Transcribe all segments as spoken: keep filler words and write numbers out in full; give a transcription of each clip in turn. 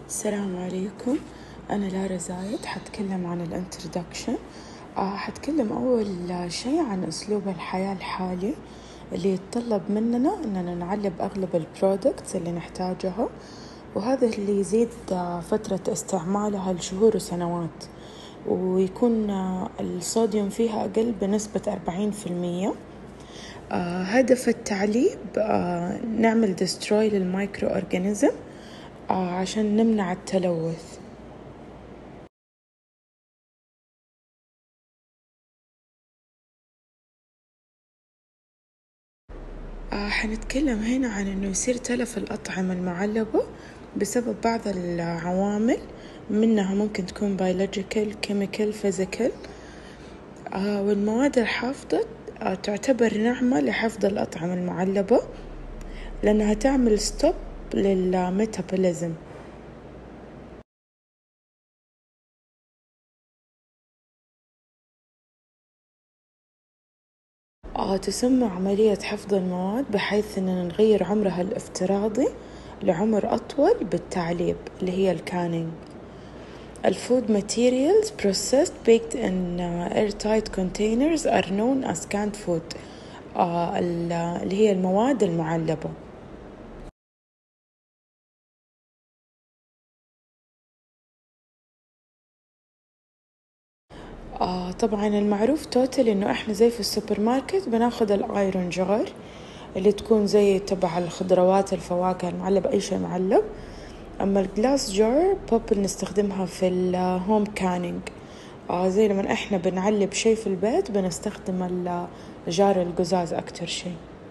السلام عليكم. أنا لارا زايد، حتكلم عن الانترودكشن. آه حتكلم أول شيء عن أسلوب الحياة الحالي اللي يتطلب مننا أننا نعلب أغلب البرودكتس اللي نحتاجها، وهذا اللي يزيد آه فترة استعمالها لشهور وسنوات، ويكون آه الصوديوم فيها أقل بنسبة أربعين في المية. آه هدف التعليب آه نعمل دستروي للمايكرو أورجانيزم آه عشان نمنع التلوث. آه حنتكلم هنا عن إنه يصير تلف الأطعمة المعلبة بسبب بعض العوامل، منها ممكن تكون biological, chemical, physical. آه والمواد الحافظة آه تعتبر نعمة لحفظ الأطعمة المعلبة، لأنها تعمل ستوب للميتابوليزم. آه تسمى عملية حفظ المواد بحيث أننا نغير عمرها الافتراضي لعمر أطول بالتعليب اللي هي الكانينج. الفود materials processed baked in uh, airtight containers are known as canned food. آه اللي هي المواد المعلبة. آه طبعا المعروف توتال إنه إحنا زي في السوبر ماركت بناخد الآيرون جار اللي تكون زي تبع الخضروات الفواكه المعلبة، أي شيء معلب. أما الجلاس جار بوبل نستخدمها في الهوم كانينج، آه زي لما إحنا بنعلب شيء في البيت بنستخدم الجار القزاز أكتر شيء.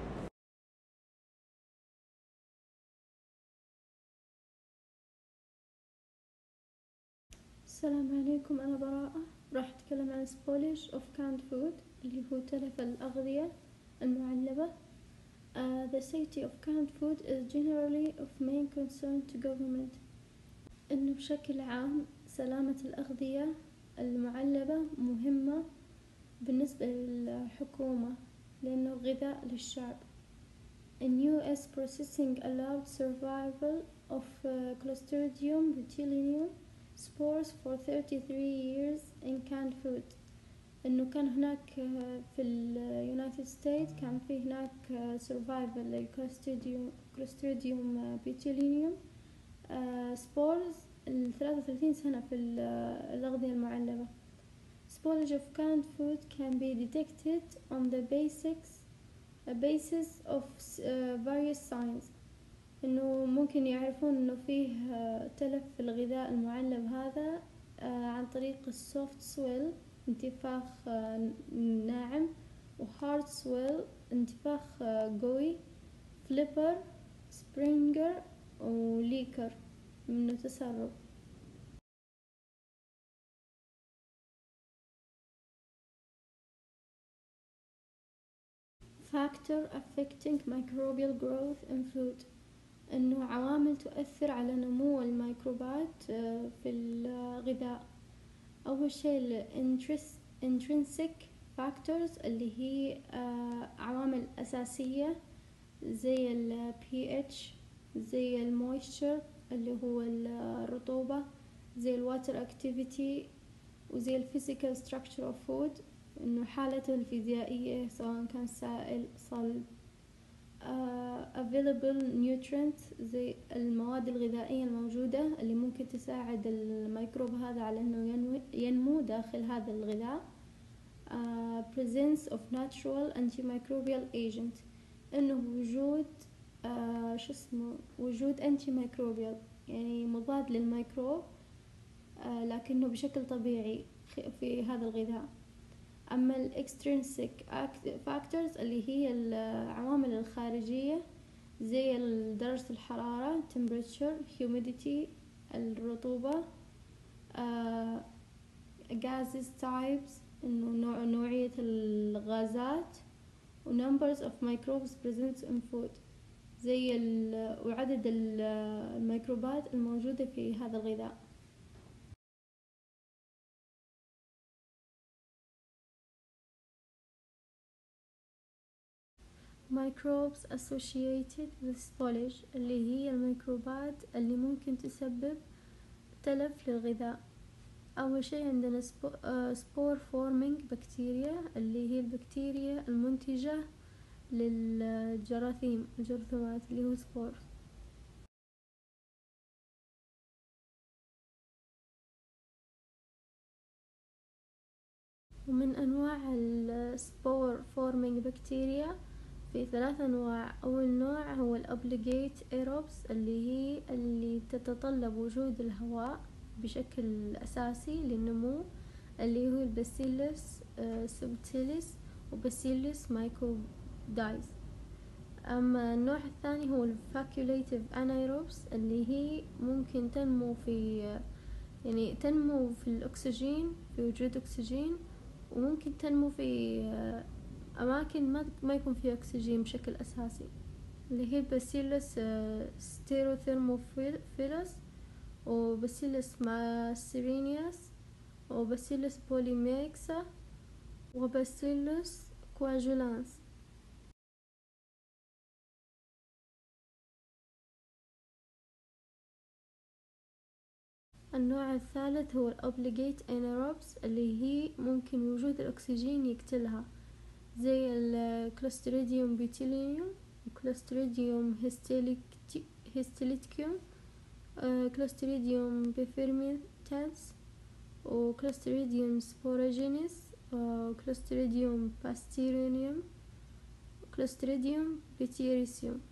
السلام عليكم، أنا براءة. راح أتكلم عن spoilage of canned food اللي هو تلف الأغذية المعلبة. uh, The safety of canned food is generally of main concern to government. إنه بشكل عام سلامة الأغذية المعلبة مهمة بالنسبة للحكومة لأنه غذاء للشعب. In U S processing allowed survival of uh, Clostridium botulinum spores for thirty-three years in canned food. إنه كان هناك في اليونايتد ستيت كان في هناك survival للكلوستريديوم كلوستريديوم بيتولينيوم سبورز الثلاثة وثلاثين سنة في الأغذية المعلبة. Spoilage of canned food can be detected on the basics a basis of uh, various signs. إنه ممكن يعرفون إنه فيه تلف في الغذاء المعلب هذا عن طريق السوفت سويل انتفاخ ناعم، وهارد سويل انتفاخ قوي، فليبر، سبرينجر، وليكر منه تسرب. Factor affecting microbial growth in food. إنه عوامل تؤثر على نمو الميكروبات في الغذاء. أول شيء ال intrinsic factors اللي هي عوامل أساسية زي ال pH، زي ال moisture اللي هو الرطوبة، زي ال water activity، وزي ال physical structure of food إنه حالته الفيزيائية سواء كان سائل صلب. Uh, available nutrients زي المواد الغذائية الموجودة اللي ممكن تساعد الميكروب هذا على أنه ينمو داخل هذا الغذاء. uh, presence of natural antimicrobial agent إنه وجود uh, شو اسمه وجود antimicrobial يعني مضاد للميكروب uh, لكنه بشكل طبيعي في هذا الغذاء. أما ال extrinsic factors اللي هي العوامل الخارجية زي درجة الحرارة temperature، humidity الرطوبة، uh, gases types إنه نوع نوعية الغازات، و numbers of microbes present in food زي وعدد الميكروبات الموجودة في هذا الغذاء. microbes associated with spoilage اللي هي الميكروبات اللي ممكن تسبب مختلف للغذاء. أول شي عندنا سبور فورمينج بكتيريا، اللي هي البكتيريا المنتجة للجراثيم الجرثومات اللي هو سبور. ومن أنواع السبور فورمينج بكتيريا في ثلاث أنواع. أول نوع هو الأوبليجيت ايروبس، اللي هي اللي تتطلب وجود الهواء بشكل أساسي للنمو، اللي هو الباسيلس سبتيليس وباسيلس مايكودايز. أما النوع الثاني هو الفاكوليتيف انايروبس، اللي هي ممكن تنمو في يعني تنمو في الأكسجين، في وجود أكسجين، وممكن تنمو في أماكن ما ما يكون فيها أكسجين بشكل أساسي، اللي هي باسيلس ستيروثيرموفيلس وباسيلس ماسيرينياس وباسيلس بوليميكسا وباسيلس كواجولانس. النوع الثالث هو الأوبليجيت انيروبس، اللي هي ممكن وجود الأكسجين يقتلها، زي الكلوستريديوم بيتيليوم وكلوستريديوم هيستيليتيكوم، كلوستريديوم بيفيرمنتالس وكلوستريديوم سبوراجينيس وكلوستريديوم باستيرينيوم وكلوستريديوم بيتيريسيوم.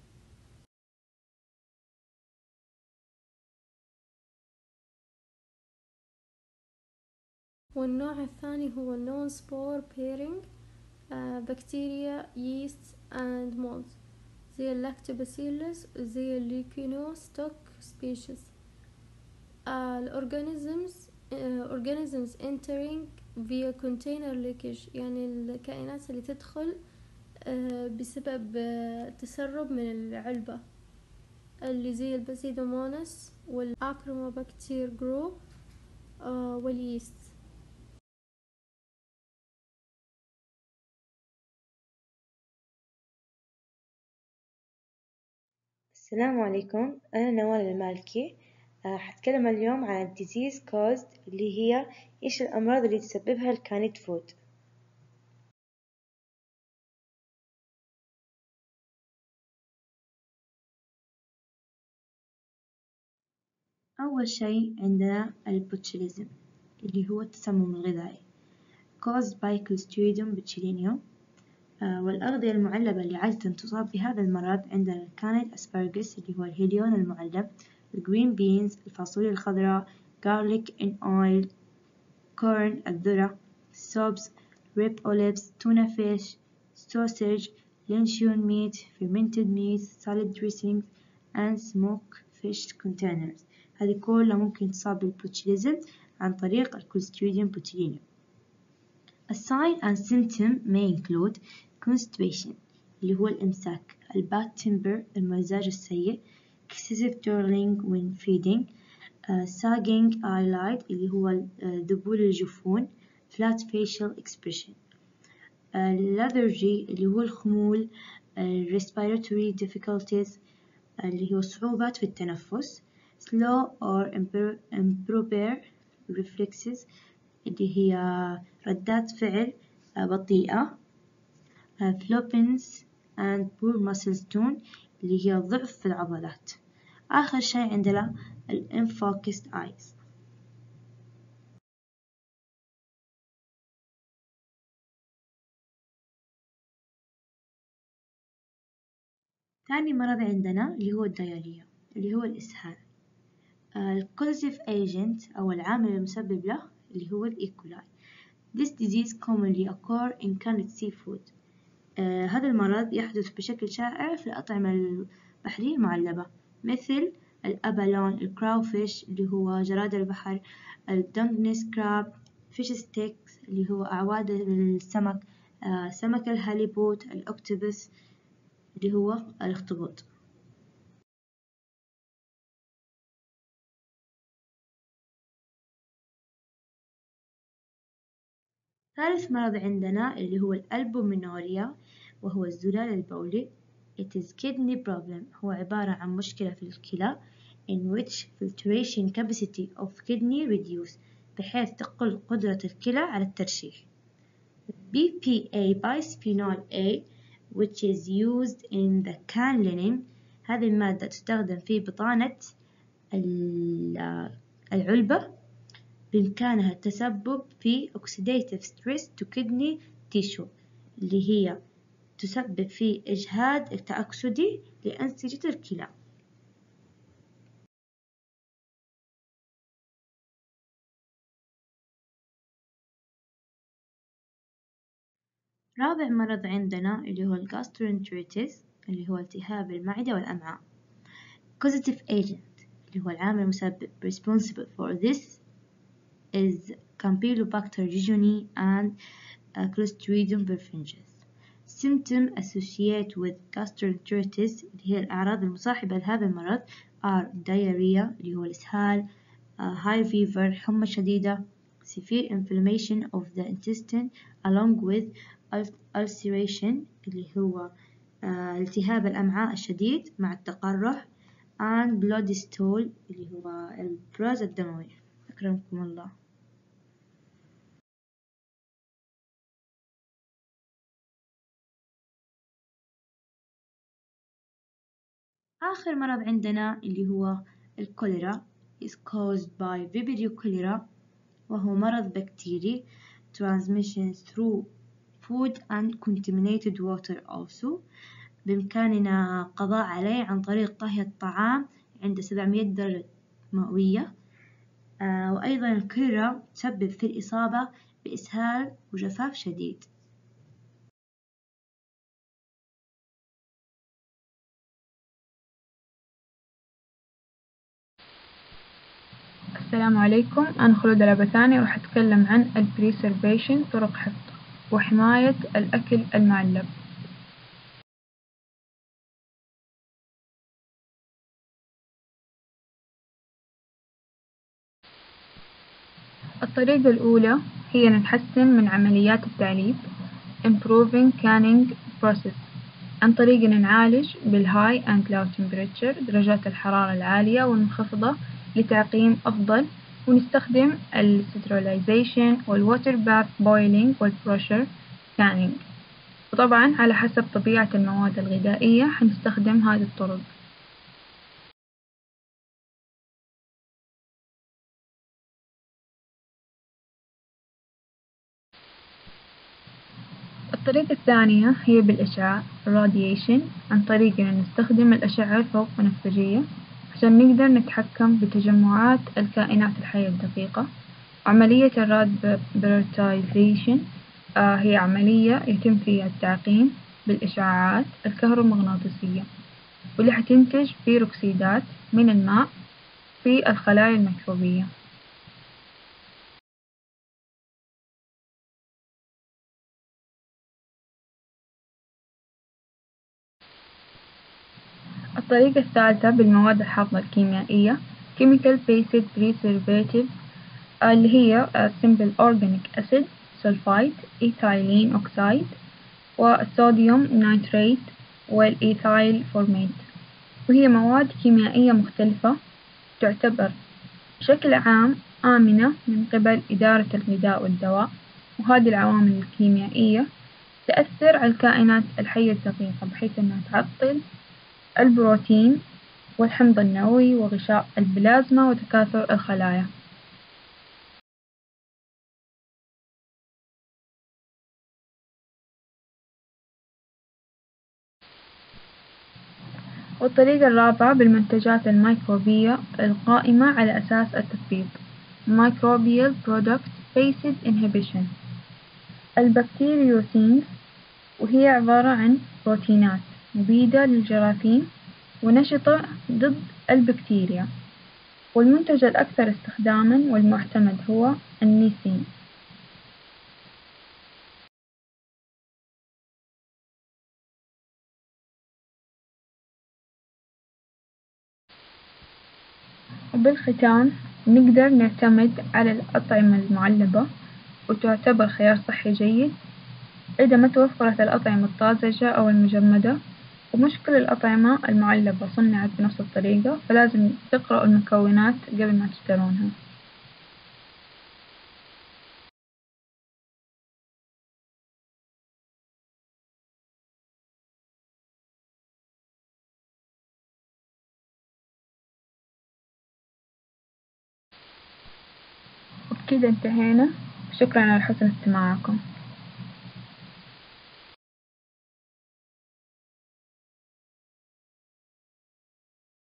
والنوع الثاني هو نون سبور بيرينج بكتيريا ييست اند مولد، زي اللاكتوباسيلس وزي الليكينوستوك سبيشيز. الأورجانيزمز organisms entering via container leakage، يعني الكائنات اللي تدخل بسبب تسرب من العلبة، اللي زي الباسيدوموناس والأكروموباكتير جروب واليست. السلام عليكم، أنا نوال المالكي. حتكلم اليوم عن ال disease caused، اللي هي إيش الأمراض اللي تسببها الكانت فود. أول شي عندنا البوتشيليزم، اللي هو التسمم الغذائي caused by Clostridium botulinum. آه والأغذية المعلبة اللي عادة تصاب بهذا المرض عندنا الكانت أسبرجس، اللي هو الهيليون المعلب، الجرين بينز الفاصوليا الخضراء، garlic in oil، corn الذرة، soaps، rib olives، tuna fish، sausage، luncheon meat، fermented meat، salad dressings and smoked fish containers. هذه كلها ممكن تصاب بالبوتشيليزم عن طريق الكلوستريديوم بوتيلينيوم. A sign and symptom may include constipation اللي هو الإمساك، bad temper المزاج السيء، excessive drooling when feeding، uh, sagging eyelid اللي هو ذبول الجفون، flat facial expression، uh, lethargy اللي هو الخمول، uh, respiratory difficulties اللي هو صعوبات في التنفس، slow or improper reflexes اللي هي ردات فعل بطيئة، flappiness and poor muscle tone اللي هي ضعف في العضلات. آخر شيء عندنا ال unfocused eyes. ثاني مرض عندنا اللي هو الديارية، اللي هو الإسهال. ال causative agent أو العامل المسبب له اللي هو الإيكولاي. This disease commonly occur in canned seafood. آه هذا المرض يحدث بشكل شائع في الأطعمة البحرية المعلبة، مثل الأبالون، الكراوفيش اللي هو جراد البحر، الدنجنس كراب، فيش ستيكس اللي هو أعواد السمك، آه سمك الهاليبوت، الأكتوبس اللي هو الأخطبوط. ثالث مرض عندنا اللي هو الألبومينوريا، وهو الزلال البولي. It is kidney problem، هو عبارة عن مشكلة في الكلى. in which filtration capacity of kidney reduce بحيث تقل قدرة الكلى على الترشيح. بي بي إيه bisphenol A which is used in the can linen. هذه المادة تستخدم في بطانة العلبة، بإمكانها التسبب في oxidative stress to kidney tissue اللي هي تسبب في إجهاد التأكسدي لأنسجة الكلى. رابع مرض عندنا اللي هو الجاسترونتريتس اللي هو التهاب المعدة والأمعاء. causative agent اللي هو العامل المسبب responsible for this is Campylobacter jejuni and uh, Clostridium perfringens. Symptoms associated with gastroenteritis اللي هي الأعراض المصاحبة لهذا المرض are diarrhea اللي هو الإسهال, uh, high fever حمى شديدة, severe inflammation of the intestine along with ulceration اللي هو uh, التهاب الأمعاء الشديد مع التقرح, and bloody stool اللي هو البراز الدموي. أكرمكم الله. آخر مرض عندنا اللي هو الكوليرا is caused by Vibrio cholera وهو مرض بكتيري transmission through food and contaminated water also. بإمكاننا القضاء عليه عن طريق طهي الطعام عند سبعمائة درجة مئوية. آه وأيضا الكوليرا تسبب في الإصابة بإسهال وجفاف شديد. السلام عليكم، أنا خلود العبثاني وراح أتكلم عن البريسرفيشن طرق حفظ وحماية الأكل المعلب. الطريقة الأولى هي نحسن من عمليات التعليب improving canning process عن طريق أن نعالج بالهاي and low temperature درجات الحرارة العالية والمنخفضة لتعقيم أفضل، ونستخدم السترلايزيشن والواتر باث بويلينج والبروشر كانينج، وطبعا على حسب طبيعة المواد الغذائية حنستخدم هذه الطرق. الطريقة الثانية هي بالإشعاع radiation عن طريق أن نستخدم الأشعة الفوق بنفسجية عشان نقدر نتحكم بتجمعات الكائنات الحية الدقيقة. عملية الرادبرتايزيشن آه هي عملية يتم فيها التعقيم بالإشعاعات الكهرومغناطيسية واللي حتنتج بيروكسيدات من الماء في الخلايا الميكروبية. الطريقة الثالثة بالمواد الحافظة الكيميائية chemical based preservative اللي هي simple organic acid, sulfite, ethylene oxide والصوديوم نيتريت والإيثايل فورميت، وهي مواد كيميائية مختلفة تعتبر بشكل عام آمنة من قبل إدارة الغذاء والدواء، وهذه العوامل الكيميائية تأثر على الكائنات الحية الدقيقة بحيث أنها تعطل البروتين والحمض النووي وغشاء البلازما وتكاثر الخلايا. والطريقة الرابعة بالمنتجات الميكروبية القائمة على أساس التثبيط Microbial Product Based Inhibition. البكتيريوسينز وهي عبارة عن بروتينات مبيدة للجراثيم ونشطة ضد البكتيريا، والمنتج الأكثر استخداما والمعتمد هو النيسين. وبالختام نقدر نعتمد على الأطعمة المعلبة وتعتبر خيار صحي جيد إذا ما توفرت الأطعمة الطازجة أو المجمدة، ومش كل الأطعمة المعلبة صنعت بنفس الطريقة، فلازم تقرأوا المكونات قبل ما تشترونها. وبكده انتهينا، شكرا على حسن استماعكم.